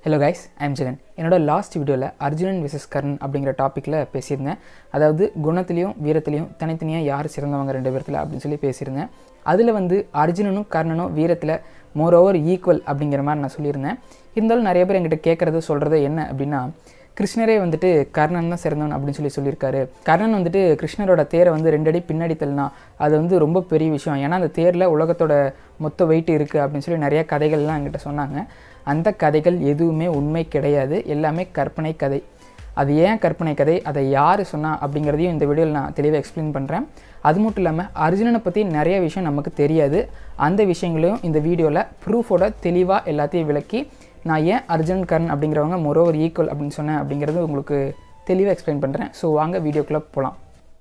Hello guys, I am Jagan. என்னோட last வீடியோவில் Arjunan vs Karnan அப்படிங்கிற டாப்பிக்கில் பேசியிருந்தேன். அதாவது குணத்திலையும் வீரத்திலையும் தனித்தனியாக யார் சிறந்தவங்க ரெண்டு பேர்த்தில் அப்படின்னு சொல்லி பேசியிருந்தேன். அதில் அர்ஜுனனும் கர்ணனும் வீரத்தில் மோரோவர் ஈக்குவல் அப்படிங்கிற மாதிரி நான் சொல்லியிருந்தேன். இருந்தாலும் நிறைய பேர் என்கிட்ட கேட்குறது சொல்கிறது என்ன அப்படின்னா, கிருஷ்ணரே கர்ணன் தான் சிறந்தவன் அப்படின்னு சொல்லியிருக்காரு. கர்ணன் கிருஷ்ணரோட தேரை 2 அடி பின்னாடி தள்ளினா அது ரொம்ப பெரிய விஷயம். ஏன்னா அந்த தேரில் உலகத்தோட மொத்த வெயிட் இருக்குது அப்படின்னு சொல்லி நிறைய கதைகள்லாம் என்கிட்ட சொன்னாங்க. அந்த கதைகள் எதுவுமே உண்மை கிடையாது, எல்லாமே கற்பனை கதை. அது ஏன் கற்பனை கதை, அதை யார் சொன்னா அப்படிங்கிறதையும் இந்த வீடியோவில் நான் தெளிவாக எக்ஸ்பிளைன் பண்ணுறேன். அது மட்டும் இல்லாமல் அர்ஜுனனை பற்றி நிறைய விஷயம் நமக்கு தெரியாது. அந்த விஷயங்களையும் இந்த வீடியோவில் ப்ரூஃபோட தெளிவாக எல்லாத்தையும் விளக்கி நான் ஏன் அர்ஜுனன் கர்ணன் அப்படிங்கிறவங்க மோரோவர் ஈக்குவல் அப்படின்னு சொன்னேன் அப்படிங்கிறது உங்களுக்கு தெளிவாக எக்ஸ்பிளைன் பண்ணுறேன். ஸோ வாங்க வீடியோக்குள்ளே போகலாம்.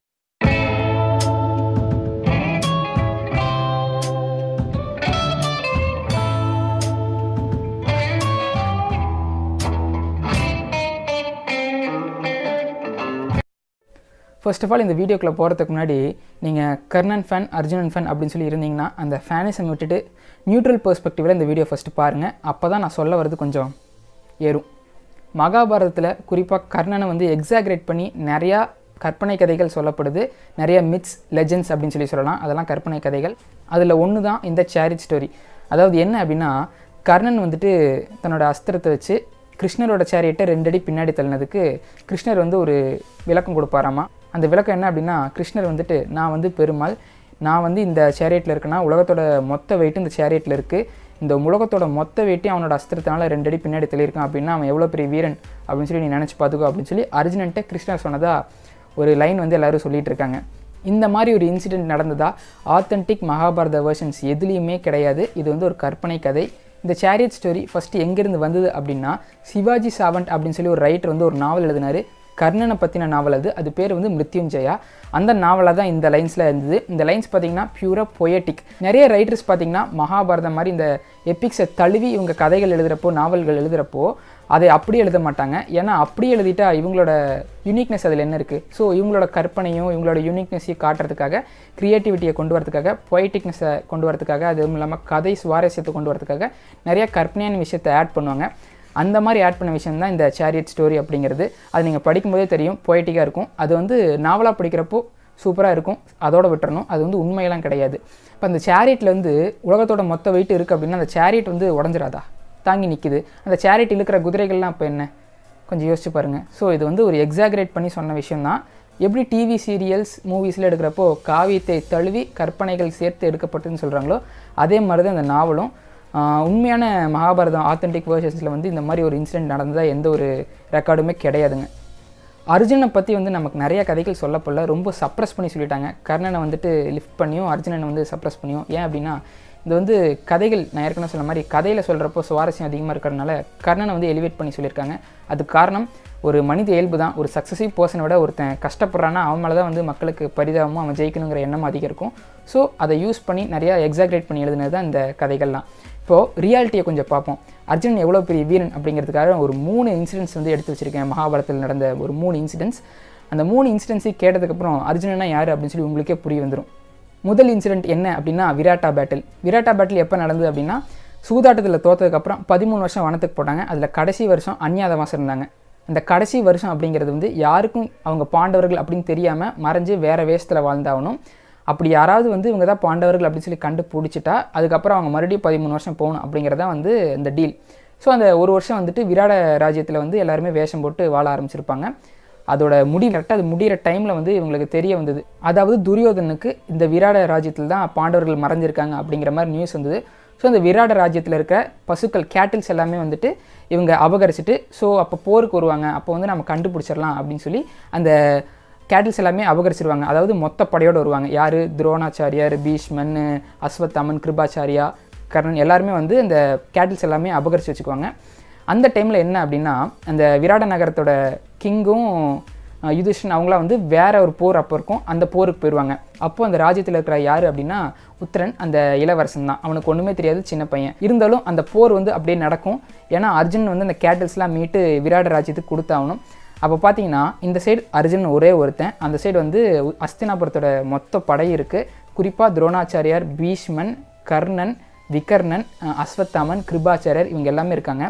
ஃபர்ஸ்ட் ஆஃப் ஆல் இந்த வீடியோக்குள்ளே போகிறதுக்கு முன்னாடி நீங்கள் கர்ணன் ஃபேன் அர்ஜுனன் ஃபேன் அப்படின்னு சொல்லி இருந்தீங்கன்னா அந்த ஃபேனிசம் விட்டுட்டு நியூட்ரல் பெர்ஸ்பெக்டிவில் இந்த வீடியோ ஃபஸ்ட்டு பாருங்கள். அப்போ தான் நான் சொல்ல வர்றது கொஞ்சம் ஏறும். மகாபாரதத்தில் குறிப்பாக கர்ணனை எக்ஸாக்ரேட் பண்ணி நிறையா கற்பனை கதைகள் சொல்லப்படுது. நிறைய மித்ஸ் லெஜெண்ட்ஸ் அப்படின்னு சொல்லலாம். அதெல்லாம் கற்பனை கதைகள். அதில் ஒன்று தான் இந்த சேரிட் ஸ்டோரி. அதாவது என்ன அப்படின்னா, கர்ணன் தன்னோட அஸ்திரத்தை வச்சு கிருஷ்ணரோட சேரியட்டை 2 அடி பின்னாடி தள்ளினதுக்கு கிருஷ்ணர் ஒரு விளக்கம் கொடுப்பாராமா. அந்த விளக்கம் என்ன அப்படின்னா, கிருஷ்ணர் நான் பெருமாள், நான் இந்த சேரியட்டில் இருக்கேன்னா உலகத்தோட மொத்த வெயிட்டு இந்த சேரியட்டில் இருக்குது. இந்த உலகத்தோட மொத்த வெயிட்டையும் அவனோட அஸ்திரத்தினால 2 அடி பின்னாடி தள்ளியிருக்கான் அப்படின்னா அவன் எவ்வளோ பெரிய வீரன் அப்படின்னு சொல்லி நீ நினச்சி பார்த்துக்கோ அப்படின்னு சொல்லி அர்ஜுனன்ட்ட கிருஷ்ணர் சொன்னதா ஒரு லைன் எல்லோரும் சொல்லிகிட்டு இருக்காங்க. இந்த மாதிரி ஒரு இன்சிடெண்ட் நடந்ததா ஆத்தென்டிக் மகாபாரத வெர்ஷன்ஸ் எதுலேயுமே கிடையாது. இது ஒரு கற்பனை கதை. இந்த சேரியட் ஸ்டோரி ஃபஸ்ட்டு எங்கேருந்து வந்தது அப்படின்னா, சிவாஜி சாவண்ட் அப்படின்னு சொல்லி ஒரு ரைட்டர் ஒரு நாவல் எழுதினார். கர்ணனை பற்றின நாவல் அது பேர் மிருத்யுஞ்சயா. அந்த நாவலாக தான் இந்த லைன்ஸில் இருந்தது. இந்த லைன்ஸ் பார்த்திங்கன்னா பியூராக பொயட்டிக். நிறைய ரைட்டர்ஸ் பார்த்திங்கன்னா மகாபாரதம் மாதிரி இந்த எபிக்ஸை தழுவி இவங்க கதைகள் எழுதுகிறப்போ நாவல்கள் எழுதுகிறப்போ அதை அப்படியே எழுத மாட்டாங்க. ஏன்னா அப்படியே எழுதிட்டா இவங்களோட யூனிக்னஸ் அதில் என்ன இருக்குது. ஸோ இவங்களோட கற்பனையும் இவங்களோட யூனிக்னஸையும் காட்டுறதுக்காக, க்ரியேட்டிவிட்டியை கொண்டு வரதுக்காக, பொய்டிக்னஸை கொண்டு வரதுக்காக, அதுவும் இல்லாமல் கதை சுவாரஸ்யத்தை கொண்டு வரதுக்காக நிறைய கற்பனையான விஷயத்தை ஆட் பண்ணுவாங்க. அந்த மாதிரி ஆட் பண்ண விஷயம் தான் இந்த சேரியட் ஸ்டோரி அப்படிங்கிறது. அது நீங்கள் படிக்கும்போதே தெரியும், பொய்ட்டிக்காக இருக்கும். அது நாவலாக படிக்கிறப்போ சூப்பராக இருக்கும், அதோட விட்டுறணும். அது உண்மையெல்லாம் கிடையாது. இப்போ அந்த சேரியட்டில் உலகத்தோட மொத்த வெயிட் இருக்குது அப்படின்னா அந்த சேரியட் உடஞ்சிடாதா, தாங்கி நிற்கிது. அந்த சேரிட் இழுக்கிற குதிரைகள்லாம் இப்போ என்ன, கொஞ்சம் யோசிச்சு பாருங்கள். ஸோ இது ஒரு எக்ஸாக்ரேட் பண்ணி சொன்ன விஷயந்தான். எப்படி டிவி சீரியல்ஸ் மூவிஸில் எடுக்கிறப்போ காவியத்தை தழுவி கற்பனைகள் சேர்த்து எடுக்கப்பட்டுன்னு சொல்கிறாங்களோ, அதே மாதிரி தான் இந்த நாவலும். உண்மையான மகாபாரதம் ஆத்தென்டிக் வேர்ஷன்ஸில் இந்த மாதிரி ஒரு இன்சிடென்ட் நடந்ததாக எந்த ஒரு ரெக்கார்டுமே கிடையாதுங்க. அர்ஜுனனை பற்றி நமக்கு நிறைய கதைகள் சொல்லப்படல, ரொம்ப சப்ரஸ் பண்ணி சொல்லிட்டாங்க. கர்ணனை லிஃப்ட் பண்ணியும் அர்ஜுனனை சப்ரஸ் பண்ணியும். ஏன் அப்படின்னா இது கதைகள் நான் ஏற்கனவே சொன்ன மாதிரி கதையில் சொல்கிறப்போ சுவாரஸ்யம் அதிகமாக இருக்கிறதுனால கர்ணனை எலிவேட் பண்ணி சொல்லியிருக்காங்க. அதுக்கு காரணம் ஒரு மனித இயல்பு தான். ஒரு சக்ஸஸிவ் பர்சனை விட ஒருத்தன் கஷ்டப்படுறான்னா அவன் மேலே தான் மக்களுக்கு பரிதாபமும் அவன் ஜெயிக்கணுங்கிற எண்ணம் அதிகம் இருக்கும். ஸோ அதை யூஸ் பண்ணி நிறையா எக்ஸாக்ரேட் பண்ணி எழுதுனது தான் இந்த கதைகள்லாம். இப்போது ரியாலிட்டியை கொஞ்சம் பார்ப்போம். அர்ஜுனன் எவ்வளோ பெரிய வீரன் அப்படிங்கிறதுக்காக ஒரு 3 இன்சிடென்ட்ஸ் எடுத்து வச்சுருக்கேன். மகாபாரதத்தில் நடந்த ஒரு 3 இன்சிடென்ட்ஸ். அந்த 3 இன்சிடென்ட்ஸையும் கேட்டதுக்கப்புறம் அர்ஜுனனா யார் அப்படின்னு சொல்லி உங்களுக்கே புரிய வந்துடும். முதல் இன்சிடென்ட் என்ன அப்படின்னா விராட்டா பேட்டில். விராட்டா பேட்டில் எப்போ நடந்தது அப்படின்னா, சூதாட்டத்தில் தோற்றதுக்கப்புறம் 13 வருஷம் வனத்துக்கு போட்டாங்க. அதில் கடைசி வருஷம் அஞ்ஞாதவாசம் இருந்தாங்க. அந்த கடைசி வருஷம் அப்படிங்கிறது யாருக்கும் அவங்க பாண்டவர்கள் அப்படின்னு தெரியாமல் மறைஞ்சு வேறு வேஷத்தில் வாழ்ந்தாகணும். அப்படி யாராவது இவங்க தான் பாண்டவர்கள் அப்படின்னு சொல்லி கண்டுபிடிச்சிட்டா அதுக்கப்புறம் அவங்க மறுபடியும் 13 வருஷம் போகணும் அப்படிங்கிறதா இந்த டீல். ஸோ அந்த ஒரு வருஷம் விராட ராஜ்யத்தில் எல்லாருமே வேஷம் போட்டு வாழ ஆரம்பிச்சிருப்பாங்க. அதோட கரெக்டாக அது முடிகிற டைமில் இவங்களுக்கு தெரிய வந்தது. அதாவது துரியோதனுக்கு இந்த விராட ராஜ்யத்தில் தான் பாண்டவர்கள் மறைஞ்சிருக்காங்க அப்படிங்கிற மாதிரி நியூஸ் வந்தது. ஸோ அந்த விராட ராஜ்யத்தில் இருக்க பசுக்கள் கேட்டில்ஸ் எல்லாமே இவங்க அபகரிச்சிட்டு ஸோ அப்போ போருக்கு வருவாங்க, அப்போ நம்ம கண்டுபிடிச்சிடலாம் அப்படின்னு சொல்லி அந்த கேட்டில்ஸ் எல்லாமே அபகரிச்சிருவாங்க. அதாவது மொத்த படையோடு வருவாங்க. யார், துரோணாச்சாரியார், பீஷ்மன், அஸ்வத்தாமன், கிருபாச்சாரியா, கர்ணன் எல்லாருமே அந்த கேட்டில்ஸ் எல்லாமே அபகரித்து வச்சுக்குவாங்க. அந்த டைமில் என்ன அப்படின்னா, அந்த விராட நகரத்தோட கிங்கும் யுதிஷ்டன் அவங்களாம் வேற ஒரு போர் அப்போ இருக்கும். அந்த போருக்கு போயிடுவாங்க. அப்போது அந்த ராஜ்யத்தில் இருக்கிற யார் அப்படின்னா உத்தரன், அந்த இளவரசன் தான். அவனுக்கு ஒன்றுமே தெரியாது, சின்ன பையன். இருந்தாலும் அந்த போர் அப்படியே நடக்கும். ஏன்னா அர்ஜுன் அந்த கேட்டில்ஸ்லாம் மீட்டு விராட ராஜ்யத்துக்கு கொடுத்தாகணும். அப்போ பார்த்தீங்கன்னா இந்த சைடு அர்ஜுன் ஒரே ஒருத்தன், அந்த சைடு அஸ்தினாபுரத்தோட மொத்த படை இருக்குது. குறிப்பாக துரோணாச்சாரியார், பீஷ்மன், கர்ணன், விகர்ணன், அஸ்வத்தாமன், கிருபாச்சாரியர் இவங்க எல்லாமே இருக்காங்க.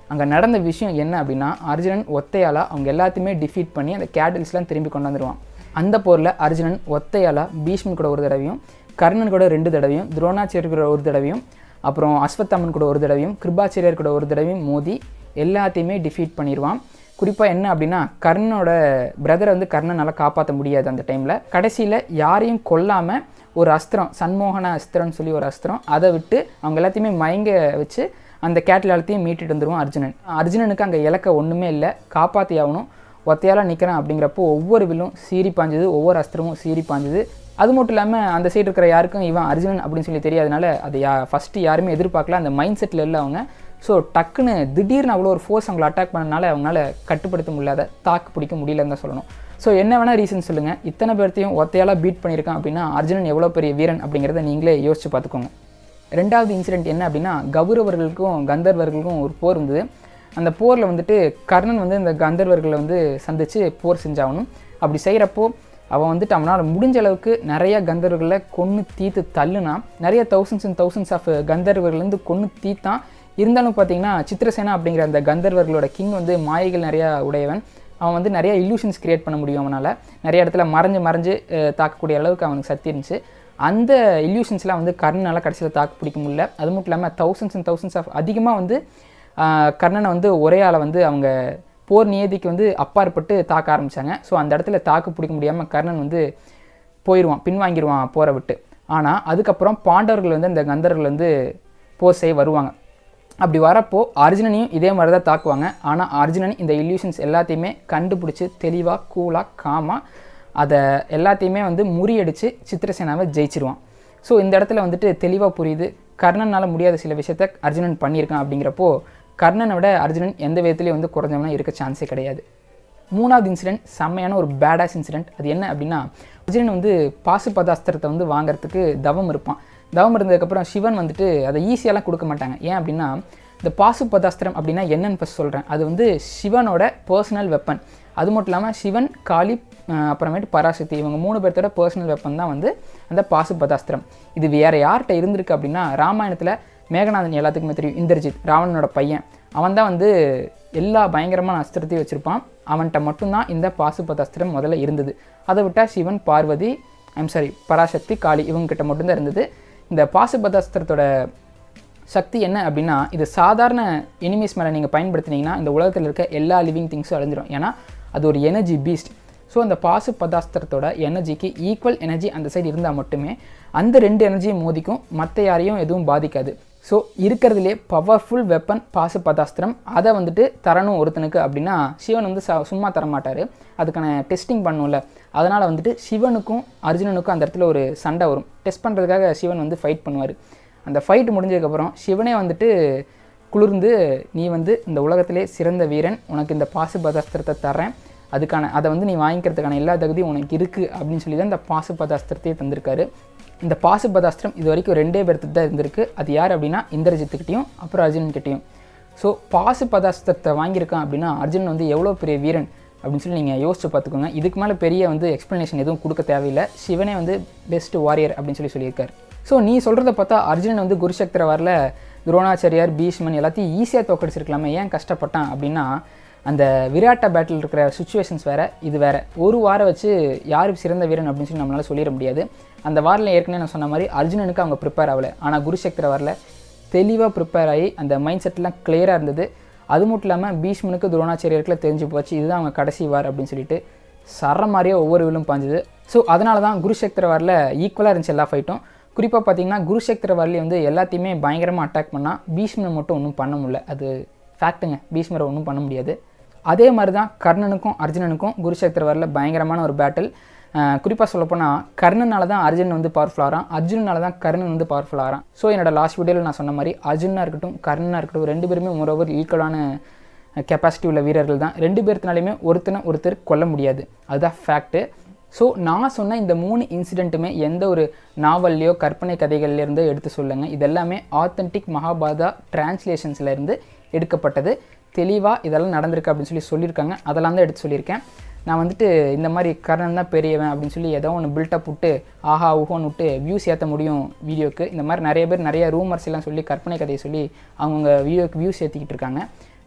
அங்கே நடந்த விஷயம் என்ன அப்படின்னா அர்ஜுனன் ஒத்தையால் அவங்க எல்லாத்தையுமே டிஃபீட் பண்ணி அந்த கேட்டில்ஸ்லாம் திரும்பி கொண்டு வந்துடுவான். அந்த போரில் அர்ஜுனன் ஒத்தையால் பீஷ்மன் கூட ஒரு தடவையும், கர்ணன் கூட 2 தடவையும், துரோணாச்சாரியர் கூட ஒரு தடவையும், அப்புறம் அஸ்வத்தாமன் கூட ஒரு தடவையும், கிருபாச்சாரியர் கூட ஒரு தடவையும் மோதி எல்லாத்தையுமே டிஃபீட் பண்ணிடுவான். குறிப்பாக என்ன அப்படின்னா கர்ணனோட பிரதரை வந்து கர்ணனால் காப்பாற்ற முடியாது அந்த டைமில். கடைசியில் யாரையும் கொல்லாமல் ஒரு அஸ்திரம், சண்மோகன அஸ்திரம்னு சொல்லி ஒரு அஸ்திரம், அதை விட்டு அவங்க எல்லாத்தையுமே மயங்க வச்சு அந்த கேட்டில் எல்லாத்தையும் மீட்டிட்டு வந்துடுவான் அர்ஜுனன். அர்ஜுனனுக்கு அங்கே இலக்க ஒன்றுமே இல்லை, காப்பாற்றி ஆகணும். ஒத்தையால் நிற்கிறான் அப்படிங்கிறப்போ ஒவ்வொரு வில்லும் சீறி பாஞ்சுது, ஒவ்வொரு அஸ்திரமும் சீறி பாஞ்சுது. அது மட்டும் இல்லாமல் அந்த சைடு இருக்கிற யாருக்கும் இவன் அர்ஜுனன் அப்படின்னு சொல்லி தெரியாதனால அது ஃபஸ்ட்டு யாருமே எதிர்பார்க்கல, அந்த மைண்ட் செட்டில் இல்லை அவங்க. ஸோ டக்குன்னு திடீர்னு அவ்வளோ ஒரு ஃபோர்ஸ் அவங்களை அட்டாக் பண்ணனால அவங்களால கட்டுப்படுத்த முடியாத, தாக்கு பிடிக்க முடியலன்னு தான் சொல்லணும். ஸோ என்ன வேணால் ரீசன் சொல்லுங்கள், இத்தனை பேர்த்தையும் ஒத்தையால் பீட் பண்ணியிருக்கான் அப்படின்னா அர்ஜுனன் எவ்வளோ பெரிய வீரன் அப்படிங்கிறத நீங்களே யோசிச்சு பார்த்துக்கோங்க. 2வது இன்சிடென்ட் என்ன அப்படின்னா கௌரவர்களுக்கும் கந்தர்வர்களுக்கும் ஒரு போர் இருந்தது. அந்த போரில் வந்துட்டு கர்ணன் வந்து இந்த கந்தர்வர்களை வந்து சந்தித்து போர் செஞ்சாகணும். அப்படி செய்கிறப்போ அவன் வந்துட்டு அவனால் முடிஞ்ச அளவுக்கு நிறைய கந்தர்வர்களை கொன்று தீத்து தள்ளுனா, நிறைய தௌசண்ட்ஸ் அண்ட் தௌசண்ட்ஸ் ஆஃப் கந்தர்வர்கள்லேருந்து கொன்று தீத்தான். இருந்தாலும் பார்த்தீங்கன்னா சித்திரசேனா அப்படிங்கிற அந்த கந்தர்வர்களோட கிங் வந்து மாயைகள் நிறையா உடையவன். அவன் வந்து நிறைய இல்யூஷன்ஸ் கிரியேட் பண்ண முடியும் அவனால். நிறைய இடத்துல மறைஞ்சு தாக்கக்கூடிய அளவுக்கு அவனுக்கு சக்தி இருந்துச்சு. அந்த இல்யூஷன்ஸ்லாம் வந்து கர்ணனால் கடைசியில் தாக்கு பிடிக்க முடியல. அது மட்டும் இல்லாமல் தௌசண்ட்ஸ் அண்ட் தௌசண்ட்ஸ் ஆஃப் அதிகமாக வந்து கர்ணனை வந்து ஒரே ஆளை வந்து அவங்க போர் நியதிக்கு வந்து அப்பாற்பட்டு தாக்க ஆரம்பித்தாங்க. ஸோ அந்த இடத்துல தாக்கு பிடிக்க முடியாமல் கர்ணன் வந்து போயிடுவான், பின்வாங்கிடுவான் போரை விட்டு. ஆனால் அதுக்கப்புறம் பாண்டவர்கள் வந்து அந்த கந்தர்கள் வந்து போர் செய்ய வருவாங்க. அப்படி வரப்போ அர்ஜுனனையும் இதே மாதிரி தான் தாக்குவாங்க. ஆனால் அர்ஜுனன் இந்த இல்யூஷன்ஸ் எல்லாத்தையுமே கண்டுபிடிச்சி தெளிவாக கூலாக காமாக அதை எல்லாத்தையுமே வந்து முறியடித்து சித்திரசேனாவை ஜெயிச்சிருவான். ஸோ இந்த இடத்துல வந்துட்டு தெளிவாக புரியுது கர்ணனால் முடியாத சில விஷயத்த அர்ஜுனன் பண்ணியிருக்கான். அப்படிங்கிறப்போ கர்ணனை விட அர்ஜுனன் எந்த விதத்துலேயும் வந்து குறைஞ்சவனா இருக்க சான்ஸே கிடையாது. 3வது இன்சிடென்ட் செம்மையான ஒரு பேடாஸ் இன்சிடென்ட். அது என்ன அப்படின்னா அர்ஜுனன் வந்து பாசுபதாஸ்திரத்தை வந்து வாங்குறதுக்கு தவம் இருப்பான். தவம் இருந்ததுக்கப்புறம் சிவன் வந்துட்டு அதை ஈஸியாலாம் கொடுக்க மாட்டாங்க. ஏன் அப்படின்னா இந்த பாசுபதாஸ்திரம் அப்படின்னா என்னன்னு ஃபஸ்ட் சொல்கிறேன். அது வந்து சிவனோட பர்சனல் வெப்பன். அது மட்டும் இல்லாமல் சிவன், காளி, அப்புறமேட்டு பராசக்தி இவங்க 3 பேர்த்தோட பர்சனல் வெப்பன் தான் வந்து அந்த பாசுபதாஸ்திரம். இது வேறு யார்கிட்ட இருந்திருக்கு அப்படின்னா ராமாயணத்தில் மேகநாதன் எல்லாத்துக்குமே தெரியும், இந்திரஜித் ராவணனோட பையன். அவன் தான் வந்து எல்லா பயங்கரமான அஸ்திரத்தையும் வச்சுருப்பான். அவன்கிட்ட மட்டும்தான் இந்த பாசுபதாஸ்திரம் முதல்ல இருந்தது. அதை விட்டால் சிவன், பார்வதி, பராசக்தி, காளி இவங்ககிட்ட மட்டும்தான் இருந்தது. இந்த பாசுபதாஸ்திரத்தோட சக்தி என்ன அப்படின்னா இது சாதாரண எனிமீஸ் மேலே நீங்கள் பயன்படுத்தினீங்கன்னா இந்த உலகத்தில் இருக்க எல்லா லிவிங் திங்ஸும் அழிஞ்சிடும். ஏன்னா அது ஒரு எனர்ஜி பீஸ்ட். ஸோ அந்த பாசுபதாஸ்திரத்தோட எனர்ஜிக்கு ஈக்குவல் எனர்ஜி அந்த சைடு இருந்தால் மட்டுமே அந்த 2 எனர்ஜியும் மோதிக்கும், மற்ற யாரையும் எதுவும் பாதிக்காது. ஸோ இருக்கிறதுலே பவர்ஃபுல் வெப்பன் பாசுபதாஸ்திரம். அதை வந்துட்டு தரணும் ஒருத்தனுக்கு அப்படின்னா சிவன் வந்து சும்மா தரமாட்டார், அதுக்கான டெஸ்டிங் பண்ணும்ல. அதனால் வந்துட்டு சிவனுக்கும் அர்ஜுனனுக்கும் அந்த இடத்துல ஒரு சண்டை வரும். டெஸ்ட் பண்ணுறதுக்காக சிவன் வந்து ஃபைட் பண்ணுவார். அந்த ஃபைட் முடிஞ்சதுக்கப்புறம் சிவனே வந்துட்டு குளிர்ந்து நீ வந்து இந்த உலகத்திலே சிறந்த வீரன், உனக்கு இந்த பாசுபதாஸ்திரத்தை தர்றேன், அதை வந்து நீ வாங்கிக்கிறதுக்கான எல்லா தகுதியும் உனக்கு இருக்குது அப்படின்னு சொல்லி தான் இந்த பாசுபதாஸ்திரத்தையே தந்திருக்காரு. இந்த பாசுபதாஸ்திரம் இது வரைக்கும் 2 பேர்த்து தான் இருந்திருக்கு. அது யார் அப்படின்னா இந்திரஜித்துக்கிட்டையும் அப்புறம் அர்ஜுனன்கிட்டையும். ஸோ பாசுபதாஸ்திரத்தை வாங்கியிருக்கான் அப்படின்னா அர்ஜுனன் வந்து எவ்வளோ பெரிய வீரன் அப்படின்னு சொல்லி நீங்கள் யோசிச்சு பார்த்துக்கோங்க. இதுக்கு மேலே பெரிய வந்து எக்ஸ்ப்ளனேஷன் எதுவும் கொடுக்க தேவையில்லை. சிவனே வந்து பெஸ்ட் வாரியர் அப்படின்னு சொல்லியிருக்காரு. ஸோ நீ சொல்கிறத பார்த்தா அர்ஜுனன் வந்து குருசக்திர வாரில் துரோணாச்சாரியார், பீஷ்மன் எல்லாத்தையும் ஈஸியாக தோக்கடிச்சிருக்கலாமே, ஏன் கஷ்டப்பட்டான் அப்படின்னா அந்த விராட்ட பேட்டில் இருக்கிற சுச்சுவேஷன்ஸ் வேறு, இது வேறு. ஒரு வாரம் வச்சு யார் சிறந்த வீரன் அப்படின்னு சொல்லி நம்மளால் சொல்லிட முடியாது. அந்த வாரில் ஏற்கனவே நான் சொன்ன மாதிரி அர்ஜுனனுக்கு அவங்க ப்ரிப்பேர் ஆகலை. ஆனால் குருசக்திர வாரில் தெளிவாக ப்ரிப்பேர் ஆகி அந்த மைண்ட் செட்லாம் கிளியராக இருந்தது. அது மட்டும் இல்லாமல் பீஷ்மனுக்கு துரோணாச்சாரியருக்குலாம் தெரிஞ்சு போச்சு இதுதான் அவங்க கடைசி வார் அப்படின்னு சொல்லிட்டு சர மாதிரியே ஒவ்வொரு வில்லும் பாஞ்சுது. ஸோ அதனால தான் குருசக்திர வாரில் ஈக்குவலாக இருந்துச்சு எல்லா ஃபைட்டும். குறிப்பாக பார்த்தீங்கன்னா குருசக்திர வாரிலே வந்து எல்லாத்தையுமே பயங்கரமாக அட்டாக் பண்ணால் பீஷ்மனை மட்டும் ஒன்றும் பண்ண முடியல. அது ஃபேக்ட்டுங்க, பீஷ்மரை ஒன்றும் பண்ண முடியாது. அதே மாதிரி தான் கர்ணனுக்கும் அர்ஜுனனுக்கும் குருசக்திர வாரில் பயங்கரமான ஒரு பேட்டில். குறிப்பாக சொல்லப்போனால் கர்ணனால தான் அர்ஜுனன் வந்து பவர்ஃபுல் ஆகிறான், அர்ஜுனால தான் கர்ணன் வந்து பவர்ஃபுல் ஆகிறான். ஸோ என்னோட லாஸ்ட் வீடியோவில் நான் சொன்ன மாதிரி அர்ஜுனாக இருக்கட்டும் கர்ணனாக இருக்கட்டும் 2 பேருமே மோரோவர் ஈக்குவலான கெப்பாசிட்டி உள்ள வீரர்கள் தான். 2 பேர்த்தினாலையுமே ஒருத்தர் கொல்ல முடியாது, அதுதான் ஃபேக்ட்டு. ஸோ நான் சொன்ன இந்த 3 இன்சிடெண்ட்டுமே எந்த ஒரு நாவல்லையோ கற்பனை கதைகள்லேருந்தோ எடுத்து சொல்லுங்கள். இதெல்லாமே ஆத்தென்டிக் மகாபாரதா டிரான்ஸ்லேஷன்ஸ்லேருந்து எடுக்கப்பட்டது. தெளிவாக இதெல்லாம் நடந்திருக்கு அப்படின்னு சொல்லியிருக்காங்க. அதெல்லாம் தான் எடுத்து சொல்லியிருக்கேன். நான் வந்துட்டு இந்த மாதிரி கர்ணன் தான் பெரியவன் அப்படின்னு சொல்லி ஏதோ ஒன்று பில்டப் விட்டு ஆஹா ஊஹோன்னு விட்டு வியூஸ் ஏற்ற முடியும் வீடியோக்கு. இந்த மாதிரி நிறைய பேர் நிறைய ரூமர்ஸ் எல்லாம் சொல்லி கற்பனை கதையை சொல்லி அவங்கவுங்க வீடியோக்கு வியூஸ் ஏற்றிக்கிட்டு இருக்காங்க.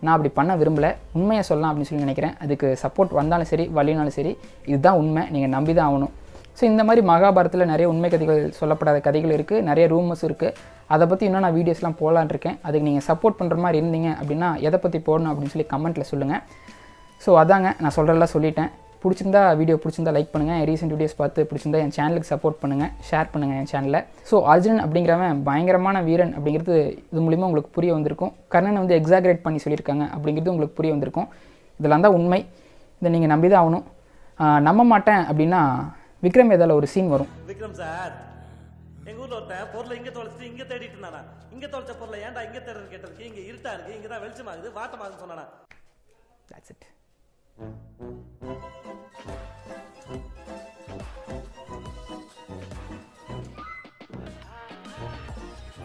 நான் அப்படி பண்ண விரும்பலை, உண்மையை சொல்லலாம் அப்படின்னு சொல்லி நினைக்கிறேன். அதுக்கு சப்போர்ட் வந்தாலும் சரி வழினாலும் சரி இதுதான் உண்மை, நீங்கள் நம்பி தான் ஆகணும். ஸோ இந்த மாதிரி மகாபாரத்தில் நிறைய உண்மை கதைகள் சொல்லப்படாத கதைகள் இருக்குது, நிறைய ரூமர்ஸ் இருக்குது. அதை பற்றி இன்னும் நான் வீடியோஸ்லாம் போடலான்னு இருக்கேன். அதுக்கு நீங்கள் சப்போர்ட் பண்ணுற மாதிரி இருந்தீங்க அப்படின்னா எதை பற்றி போடணும் அப்படின்னு சொல்லி கமெண்ட்டில் சொல்லுங்கள். ஸோ அதாங்க நான் சொல்கிறதெல்லாம் சொல்லிட்டேன். வீடியோ பிடிச்சிருந்தா லைக் பண்ணுங்கள். ரீசெண்ட் வீடியோஸ் பார்த்து பிடிச்சிருந்தா என் சேனலுக்கு சப்போர்ட் பண்ணுங்கள், ஷேர் பண்ணுங்கள் என் சேனலில். ஸோ அர்ஜுனன் அப்படிங்கிறவன் பயங்கரமான வீரன் அப்படிங்கிறது இது மூலிமா உங்களுக்கு புரிய வந்திருக்கும். கர்ணனை வந்து எக்ஸாகரேட் பண்ணி சொல்லியிருக்காங்க அப்படிங்கிறது உங்களுக்கு புரிய வந்திருக்கும். இதெல்லாம் தான் உண்மை, இதை நீங்கள் நம்பி தான் ஆகணும். நம்ப மாட்டேன் அப்படின்னா விக்ரம் வேதால ஒரு சீன் வரும். விக்ரம் சார், எங்க ஊர்ல ஒருத்தன் பொருளை இங்க தொலைச்சிட்டு இங்க தேடிட்டு இருந்தானா. இங்க தொலைச்ச பொருளை ஏன்டா இங்க தேடுறது கேட்டிருக்கு. இங்க இருட்டா இருக்கு, இங்க தான் வெளிச்சமாகுது, வாட்டமாகுதுன்னு சொன்னானா. That's it.